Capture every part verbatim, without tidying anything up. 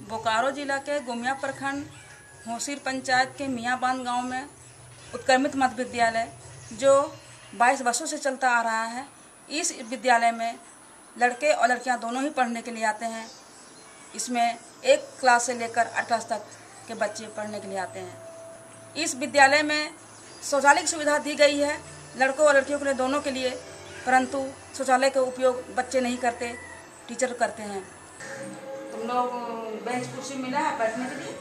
बोकारो जिला के गोमिया प्रखंड होसीर पंचायत के मियाँबांध गांव में उत्क्रमित मध्य विद्यालय जो बाईस वर्षों से चलता आ रहा है। इस विद्यालय में लड़के और लड़कियां दोनों ही पढ़ने के लिए आते हैं। इसमें एक क्लास से लेकर आठ क्लास तक के बच्चे पढ़ने के लिए आते हैं। इस विद्यालय में शौचालय की सुविधा दी गई है लड़कों और लड़कियों के लिए दोनों के लिए, परंतु शौचालय का उपयोग बच्चे नहीं करते, टीचर करते हैं। तुम लोग बेंच कुर्सी मिला है बैठने के लिए?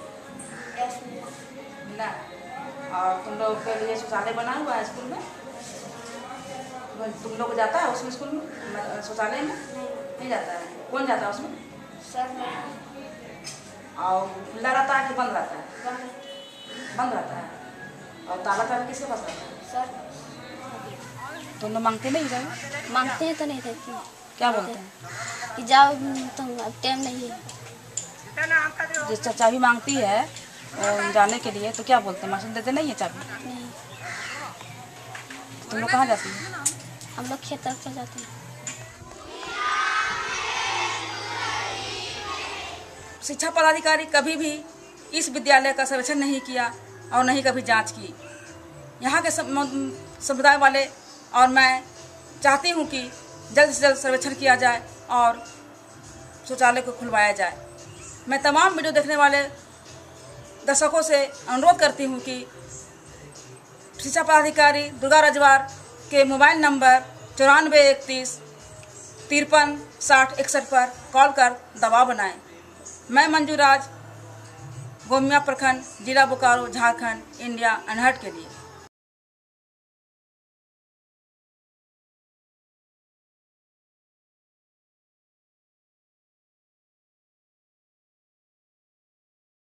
मिला। और तुम लोग के लिए शौचालय बना हुआ है स्कूल में? तुम लोग जाता है उसमें स्कूल में शौचालय में? नहीं जाता है। कौन जाता है उसमें? सर। और खुला रहता है कि बंद रहता है? बंद रहता है। और ताला ताला किसके पास रहता है? सर। तुम लोग मांगते नहीं जाओ? मांगते हैं तो नहीं देते। क्या बोलते हैं? कि जाओ तुम, अब टाइम नहीं है। जिस चाबी मांगती है जाने के लिए तो क्या बोलते हैं? मास्टर देते नहीं है चाबी? नहीं। तुम लोग कहाँ जाती हैं? हम लोग खेत तरफ चले जाते हैं। शिक्षा पदाधिकारी कभी भी इस विद्यालय का सर्वेक्षण नहीं किया और नहीं कभी जांच की। यहाँ के समुदाय वाले और मैं चाहती हूँ कि जल्द से जल्द सर्वेक्षण किया जाए और शौचालय को खुलवाया जाए। मैं तमाम वीडियो देखने वाले दर्शकों से अनुरोध करती हूँ कि शिक्षा पदाधिकारी दुर्गा रजवार के मोबाइल नंबर चौरानवे इकतीस तिरपन साठ इकसठ पर कॉल कर दबाव बनाएं। मैं मंजू राज, गोमिया प्रखंड, जिला बोकारो, झारखंड, इंडिया अनहट के लिए।